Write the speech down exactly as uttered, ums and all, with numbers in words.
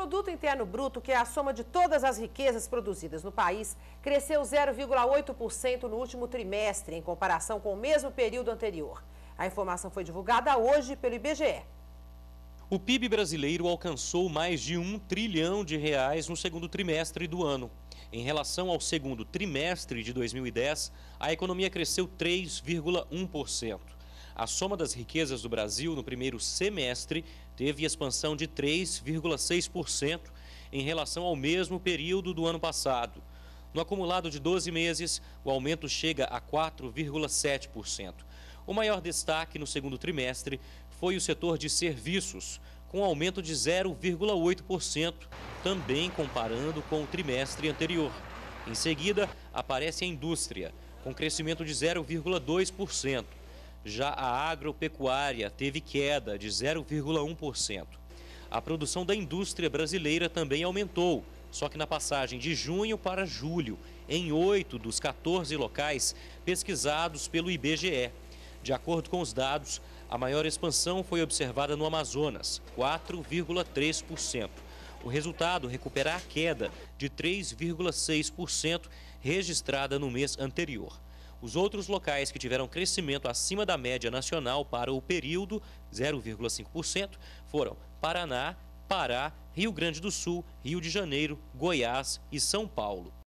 produto interno bruto, que é a soma de todas as riquezas produzidas no país, cresceu zero vírgula oito por cento no último trimestre, em comparação com o mesmo período anterior. A informação foi divulgada hoje pelo I B G E. O P I B brasileiro alcançou mais de um trilhão de reais no segundo trimestre do ano. Em relação ao segundo trimestre de dois mil e dez, a economia cresceu três vírgula um por cento. A soma das riquezas do Brasil no primeiro semestre teve expansão de três vírgula seis por cento em relação ao mesmo período do ano passado. No acumulado de doze meses, o aumento chega a quatro vírgula sete por cento. O maior destaque no segundo trimestre foi o setor de serviços, com aumento de zero vírgula oito por cento, também comparando com o trimestre anterior. Em seguida, aparece a indústria, com crescimento de zero vírgula dois por cento. Já a agropecuária teve queda de zero vírgula um por cento. A produção da indústria brasileira também aumentou, só que na passagem de junho para julho, em oito dos quatorze locais pesquisados pelo I B G E. De acordo com os dados, a maior expansão foi observada no Amazonas, quatro vírgula três por cento. O resultado recupera a queda de três vírgula seis por cento registrada no mês anterior. Os outros locais que tiveram crescimento acima da média nacional para o período, zero vírgula cinco por cento, foram Paraná, Pará, Rio Grande do Sul, Rio de Janeiro, Goiás e São Paulo.